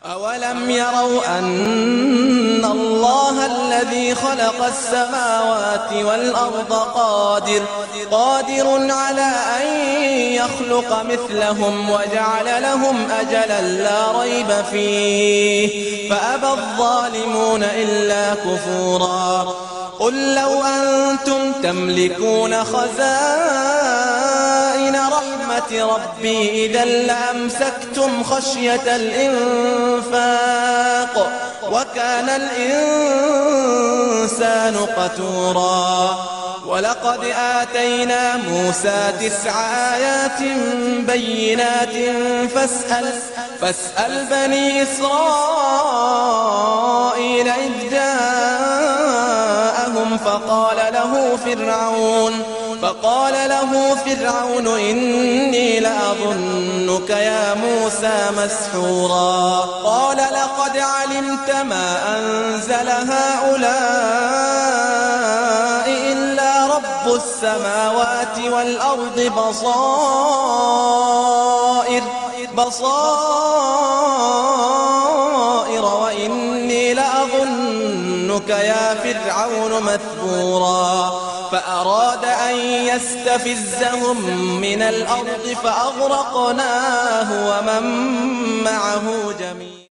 أولم يروا أن الله الذي خلق السماوات والأرض قادر على أن يخلق مثلهم وجعل لهم أجلا لا ريب فيه فأبى الظالمون إلا كفورا. قل لو أنتم تملكون خزائن رحمة ربي إذا لأمسكتم خشية الإنفاق وكان الإنسان قتورا. ولقد آتينا موسى 9 آيات بينات فاسأل بني إسرائيل إذ جاءهم فقال له فرعون إني لأظنك يا موسى مسحورا. قال لقد علمت ما أنزل هؤلاء إلا رب السماوات والأرض بصائر وإني لأظنك يا فرعون مثبورا. فأراد أن يستفزهم من الأرض فأغرقناه ومن معه جميعا.